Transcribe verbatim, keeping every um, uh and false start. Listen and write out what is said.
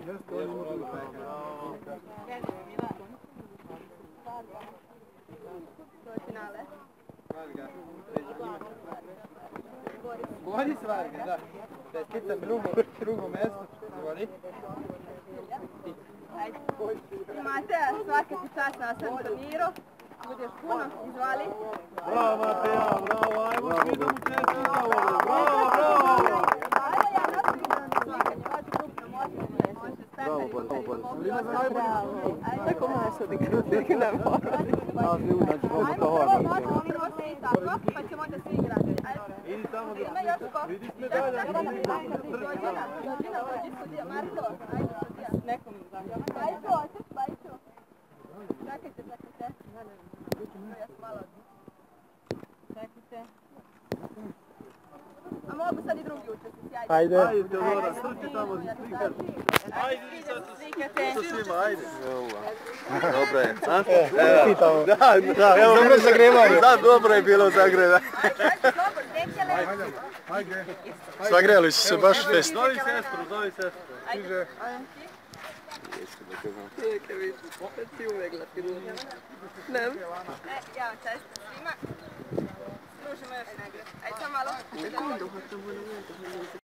finale. Boris Varga, da. Da je sticam drugo, drugo mjesto. Zvoli. Ajde. Imate svaka ti čast na sam turniru. Budeš puno, izvali. Bravo Mateja, bravo, ajmo svi da mu čestitamo. Bravo, bravo. Ajde, ja nosim slikanje, može krupno, može, može stepeni. Bravo, bravo. Tako maš odigrati, ne mora. Ajmo prvo, možemo mi možete i tako, pa ćemo onda svi igrati. Idi tamo da Ima još ko? vidiš medalja. Dođina, dođina, dođi sudija, Marko. Ajde, sudija. Nekom zahtjeva. Bajko, očeš, bajko. Čekajte, čekajte. Ja sam malo... Čekajte. A mogu sad i drugi učesnici, ajde. Ajde. Ajde, Teodora, srči tamo da slikaš. Ajde, vi sad sa svima, ajde. Dobro je, a? Evo, da, da, evo, dobro je zagrevanje. Da, dobro je bilo zagrevanje. Ajde, dobro, dekele. Ajde. Zagrejali su se baš fest. Zovi sestru, zovi sestru. Ajde. Neka vidiš, sad si uvek lapiruna. Ne? E, ja, čestim svima. Služimo još negre. Ajde, samo malo.